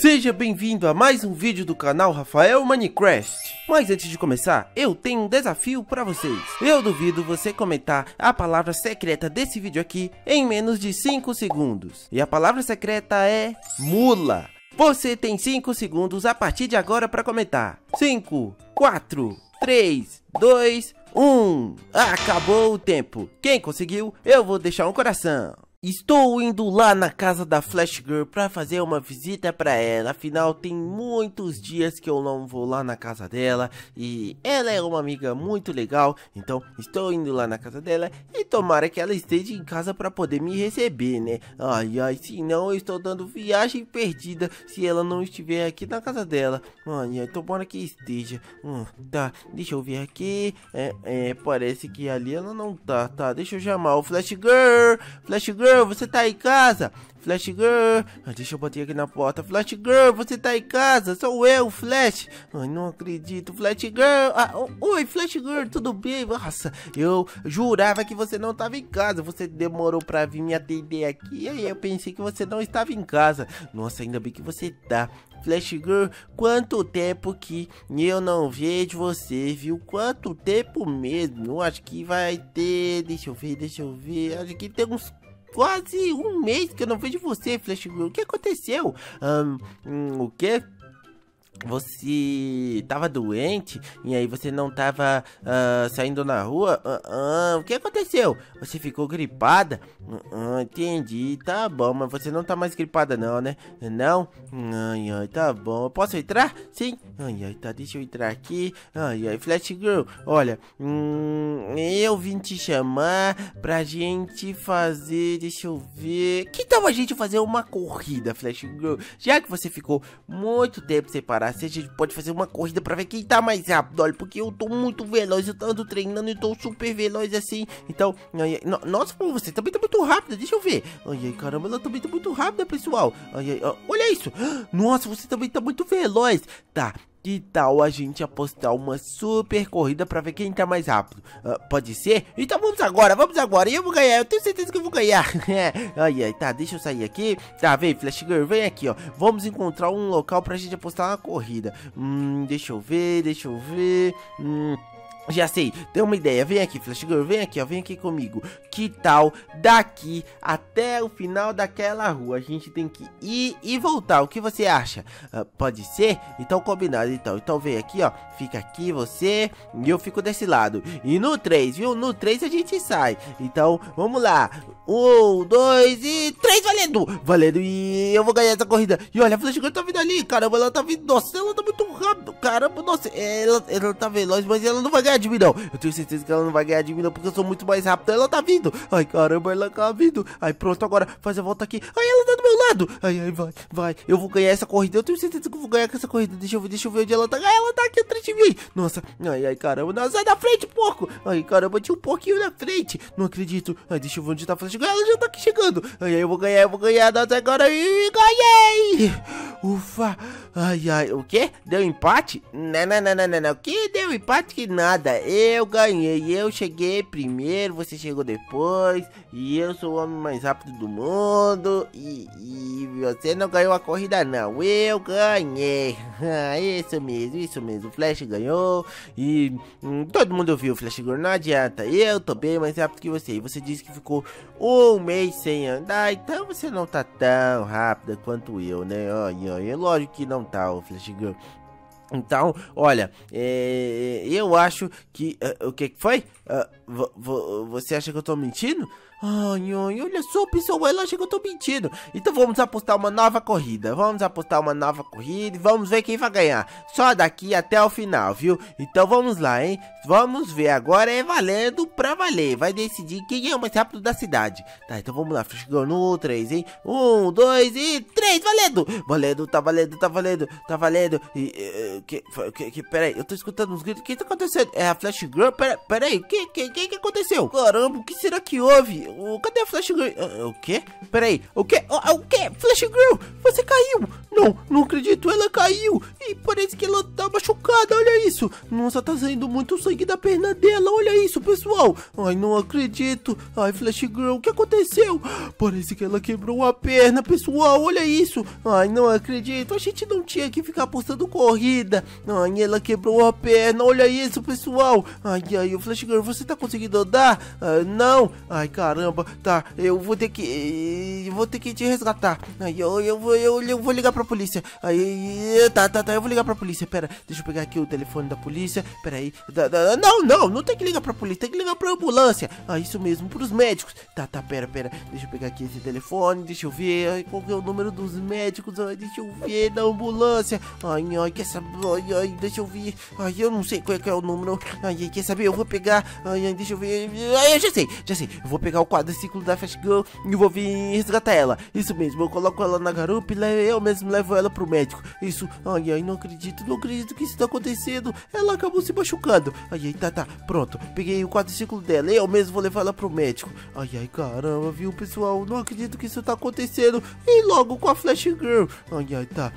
Seja bem-vindo a mais um vídeo do canal Rafael Minecraft. Mas antes de começar, eu tenho um desafio para vocês. Eu duvido você comentar a palavra secreta desse vídeo aqui em menos de 5 segundos. E a palavra secreta é mula. Você tem 5 segundos a partir de agora para comentar. 5, 4, 3, 2, 1. Acabou o tempo. Quem conseguiu, eu vou deixar um coração. Estou indo lá na casa da Flash Girl para fazer uma visita para ela. Afinal, tem muitos dias que eu não vou lá na casa dela e ela é uma amiga muito legal. Então, estou indo lá na casa dela e tomara que ela esteja em casa para poder me receber, né? Ai, senão eu estou dando viagem perdida se ela não estiver aqui na casa dela. Ai, tomara que esteja. Tá, deixa eu ver aqui. Parece que ali ela não tá. Tá, deixa eu chamar o Flash Girl. Flash Girl, você tá em casa? Flash Girl, deixa eu bater aqui na porta. Flash Girl, você tá em casa? Sou eu, Flash. Ai, não acredito, Flash Girl. Oi, Flash Girl, tudo bem? Nossa, eu jurava que você não tava em casa. Você demorou pra vir me atender aqui. E aí eu pensei que você não estava em casa. Nossa, ainda bem que você tá. Flash Girl, quanto tempo que eu não vejo você, viu? Quanto tempo mesmo? Eu acho que vai ter... Deixa eu ver. Acho que tem uns... quase um mês que eu não vejo você, Flash Girl. O que aconteceu? O quê? Você tava doente e aí você não tava saindo na rua? O que aconteceu? Você ficou gripada? Entendi, tá bom, mas você não tá mais gripada não, né? Não? Ai, tá bom. Posso entrar? Sim? Ai, tá, deixa eu entrar aqui. Ai, Flash Girl, olha, eu vim te chamar pra gente fazer, deixa eu ver. Que tal a gente fazer uma corrida, Flash Girl? Já que você ficou muito tempo separado, a gente pode fazer uma corrida pra ver quem tá mais rápido. Olha, porque eu tô muito veloz, eu ando treinando e tô super veloz assim. Então, nossa, pô, você também tá muito rápida, deixa eu ver. Ai, caramba, ela também tá muito rápida, pessoal. Olha isso. Nossa, você também tá muito veloz. Tá. Que tal a gente apostar uma super corrida pra ver quem tá mais rápido? Pode ser? Então vamos agora. E eu vou ganhar, eu tenho certeza que eu vou ganhar. Tá, deixa eu sair aqui. Tá, vem, Flash Girl, vem aqui, ó. Vamos encontrar um local pra gente apostar uma corrida. Deixa eu ver. Já sei, tem uma ideia, vem aqui, Flash Girl, vem aqui, ó, vem aqui comigo. Que tal daqui até o final daquela rua? A gente tem que ir e voltar, o que você acha? Pode ser? Então combinado, então vem aqui, ó, fica aqui você e eu fico desse lado. E no 3, viu? No 3 a gente sai. Então, vamos lá. 1, 2 e 3, valendo, e eu vou ganhar essa corrida. E olha, a Flash Girl tá vindo ali, caramba, ela tá vindo, nossa, ela tá muito rápido, caramba, nossa, ela tá veloz, mas ela não vai ganhar de mim não. Eu tenho certeza que ela não vai ganhar de mim não, porque eu sou muito mais rápido. Ela tá vindo. Ai, caramba, ela tá vindo. Ai, pronto, agora faz a volta aqui. Ai, ela tá do meu lado. Ai, vai. Eu vou ganhar essa corrida. Eu tenho certeza que eu vou ganhar com essa corrida. Deixa eu ver onde ela tá. Ai, ela tá aqui atrás de mim. Nossa, ai, caramba. Não, sai da frente, porco. Ai, caramba, tinha um pouquinho na frente. Não acredito. Ai, deixa eu ver onde tá a Flash Girl. Ela já tá aqui chegando. Ai, eu vou ganhar. Nossa, agora eu ganhei. Ufa. Ai, o quê? Deu empate? Não. O que deu empate? Que nada. Eu ganhei. Eu cheguei primeiro, você chegou depois. E eu sou o homem mais rápido do mundo. E você não ganhou a corrida, não. Eu ganhei. Isso mesmo. O Flash ganhou. E todo mundo viu o Flash Girl. Não adianta. Eu tô bem mais rápido que você. E você disse que ficou um mês sem andar. Então você não tá tão rápida quanto eu, né? É lógico que não tá, o Flash Girl. Então, olha, eu acho que... o que foi? Você acha que eu tô mentindo? Ai, olha só, pessoal, ela acha que eu tô mentindo. Então vamos apostar uma nova corrida. E vamos ver quem vai ganhar. Só daqui até o final, viu? Então vamos lá, hein? Vamos ver, agora é valendo pra valer. Vai decidir quem é o mais rápido da cidade. Tá, então vamos lá, chegou no 3, hein? 1, 2 e 3, valendo. Tá valendo. Peraí, eu tô escutando uns gritos. O que tá acontecendo? É a Flash Girl? Peraí, o que aconteceu? Caramba, o que será que houve? Cadê a Flash Girl? O quê? Peraí, o quê? O quê? Flash Girl, você caiu! Não acredito, ela caiu! E parece que ela tá machucada, olha isso! Nossa, tá saindo muito sangue da perna dela, olha isso, pessoal! Ai, não acredito! Ai, Flash Girl, o que aconteceu? Parece que ela quebrou a perna, pessoal, olha isso! Ai, não acredito, a gente não tinha que ficar apostando corrida! Ai, ela quebrou a perna, olha isso, pessoal! Ai, o Flash Girl, você tá conseguindo andar? Não! Ai, caramba, tá, eu vou ter que te resgatar. Ai, eu vou ligar pra polícia. Aí, tá, eu vou ligar pra polícia. Pera, deixa eu pegar aqui o telefone da polícia. Pera aí. Não tem que ligar pra polícia, tem que ligar pra ambulância. Isso mesmo, pros médicos. Tá, pera. Deixa eu pegar aqui esse telefone, deixa eu ver. Ai, qual que é o número dos médicos? Ai, deixa eu ver, da ambulância. Ai, quer saber? Ai, deixa eu ver. Ai, eu não sei qual é o número. Ai, quer saber? Eu vou pegar. Ai, deixa eu ver. Ai, eu já sei. Eu vou pegar o quadriciclo da Flash Girl e vou vir resgatar ela. Isso mesmo, eu coloco ela na garupa e eu mesmo levo ela pro médico. Isso, ai, não acredito que isso tá acontecendo. Ela acabou se machucando. Ai, tá, pronto. Peguei o quadriciclo dela, eu mesmo vou levar ela pro médico. Ai, caramba, viu, pessoal? Não acredito que isso tá acontecendo. E logo com a Flash Girl. Ai, tá.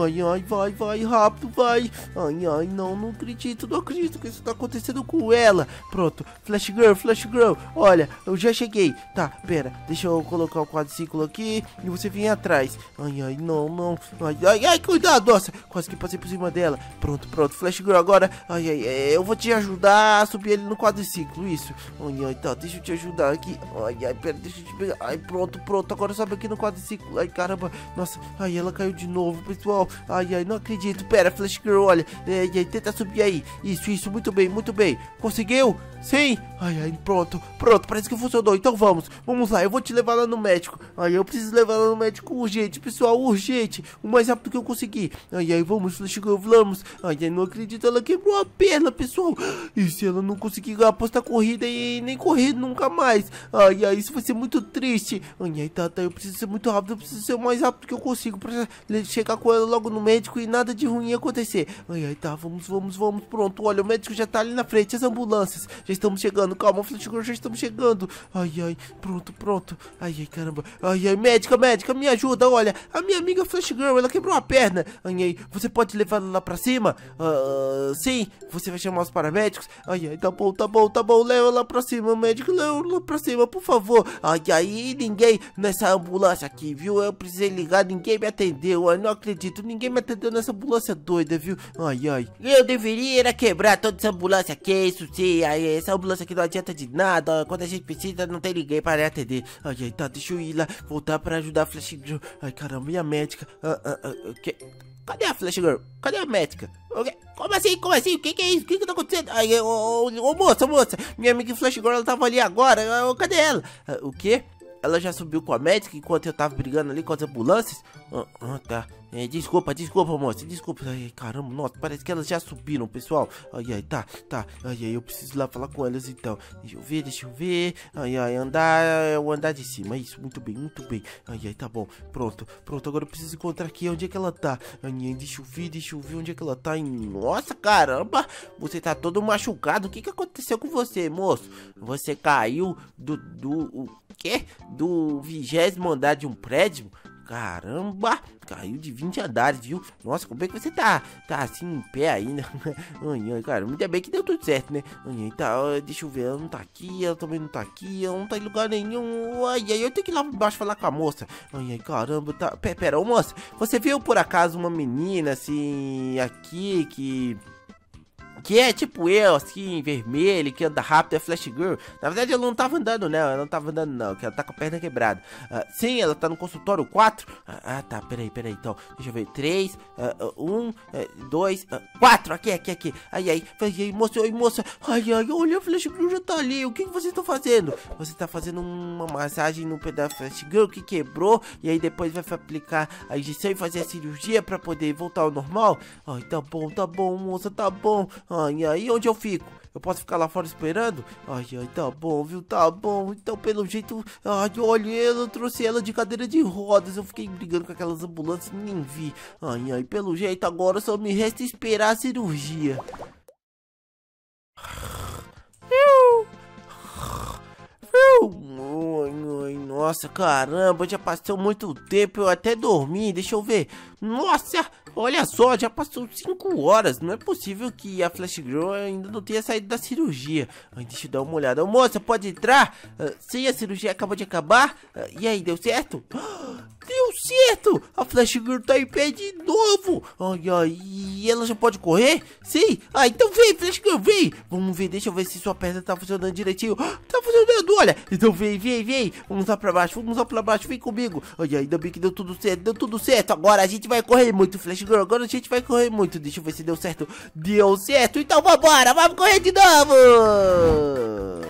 Vai, rápido, vai. Ai, não acredito que isso tá acontecendo com ela. Pronto, Flash Girl, olha, eu já cheguei. Tá, pera, deixa eu colocar o quadriciclo aqui e você vem atrás. Ai, não. Ai, cuidado, nossa, quase que passei por cima dela. Pronto, Flash Girl, agora, eu vou te ajudar a subir ele no quadriciclo, isso. Ai, tá, deixa eu te ajudar aqui. Ai, pera, deixa eu te pegar. Ai, pronto, agora sobe aqui no quadriciclo. Ai, caramba, nossa, ai, ela caiu de novo, pessoal. Ai, não acredito, pera, Flash Girl, olha, tenta subir aí. Isso, muito bem. Conseguiu? Sim. Ai, pronto, parece que funcionou. Então vamos lá, eu vou te levar lá no médico. Ai, eu preciso levar lá no médico urgente, pessoal, urgente, o mais rápido que eu conseguir. Ai, vamos, Flash Girl, vamos. Ai, não acredito, ela quebrou a perna, pessoal. E se ela não conseguir apostar corrida e nem correr nunca mais? Ai, isso vai ser muito triste. Ai, tá, eu preciso ser muito rápido, eu preciso ser o mais rápido que eu consigo pra chegar com ela logo no médico e nada de ruim acontecer. Ai, tá, vamos, pronto, olha, o médico já tá ali na frente, as ambulâncias já estamos chegando, calma, Flash Girl, já estamos chegando. Ai, pronto. Ai, caramba. Ai, médica, me ajuda, olha, a minha amiga Flash Girl, ela quebrou a perna. Ai, você pode levar ela lá pra cima? Sim, você vai chamar os paramédicos? Ai, tá bom, leva ela lá pra cima, médico, leva ela lá pra cima, por favor. Ai, ninguém nessa ambulância aqui, viu? Eu precisei ligar, ninguém me atendeu. Ai, não acredito, ninguém me atendeu nessa ambulância doida, viu? Ai. Eu deveria quebrar toda essa ambulância aqui, isso sim. Ai, essa ambulância aqui não adianta de nada. Quando a gente precisa, não tem ninguém para atender. Ai, tá, deixa eu ir lá, voltar para ajudar a Flash Girl. Ai, caramba, e a médica? Cadê a Flash Girl? Cadê a médica? Como assim? O que é isso? O que tá acontecendo? Ai, moça, minha amiga Flash Girl, ela tava ali agora. Cadê ela? O quê? Ela já subiu com a médica enquanto eu tava brigando ali com as ambulâncias? Tá. Desculpa, moça. Desculpa. Ai, caramba, nossa, parece que elas já subiram, pessoal. Ai, tá. Ai, eu preciso ir lá falar com elas então. Deixa eu ver. Ai, o andar de cima. Isso, muito bem. Ai, tá bom. Pronto. Agora eu preciso encontrar aqui onde é que ela tá. Ai, deixa eu ver onde é que ela tá. Nossa, caramba, você tá todo machucado. O que aconteceu com você, moço? Você caiu o quê? Do 20º andar de um prédio? Caramba, caiu de 20 andares, viu? Nossa, como é que você tá assim em pé ainda? Ai, cara, ainda bem que deu tudo certo, né? Ai, tá, deixa eu ver, ela não tá aqui, ela também não tá aqui, ela não tá em lugar nenhum. Ai, eu tenho que ir lá embaixo falar com a moça. Ai, caramba, tá. Pera, ô moça, você viu por acaso uma menina assim, aqui, que é tipo eu, assim, vermelho, que anda rápido, é Flash Girl? Na verdade, ela não tava andando, não, que ela tá com a perna quebrada. Sim, ela tá no consultório 4. Tá, peraí, então, deixa eu ver, 3, 1, 2, 4, aqui. Ai, moça, ai, olha, a Flash Girl já tá ali, o que você tá fazendo? Você tá fazendo uma massagem no pedaço da Flash Girl que quebrou, e aí depois vai aplicar a injeção e fazer a cirurgia pra poder voltar ao normal? Ai, tá bom, moça, tá bom. Ai, aí onde eu fico? Eu posso ficar lá fora esperando? Ai, tá bom, viu? Tá bom. Então, pelo jeito... Ai, olha, eu trouxe ela de cadeira de rodas. Eu fiquei brigando com aquelas ambulâncias e nem vi. Ai, pelo jeito agora só me resta esperar a cirurgia. Ai, nossa, caramba, já passou muito tempo, eu até dormi, deixa eu ver. Nossa, olha só, já passou 5 horas, não é possível que a Flash Girl ainda não tenha saído da cirurgia. Ai, deixa eu dar uma olhada. Ô, moça, pode entrar? Sim, a cirurgia acabou de acabar. E aí, deu certo? Deu certo! A Flash Girl tá em pé de novo! Ai, ai, e ela já pode correr? Sim! Ah, então vem, Flash Girl, vem! Vamos ver, deixa eu ver se sua perna tá funcionando direitinho. Tá funcionando, olha! Então vem, vem, vem! Vamos lá pra baixo, vem comigo! Ai, ainda bem que deu tudo certo, deu tudo certo! Agora a gente vai correr muito, Flash Girl, agora a gente vai correr muito! Deixa eu ver se deu certo! Deu certo! Então vambora, vamos correr de novo!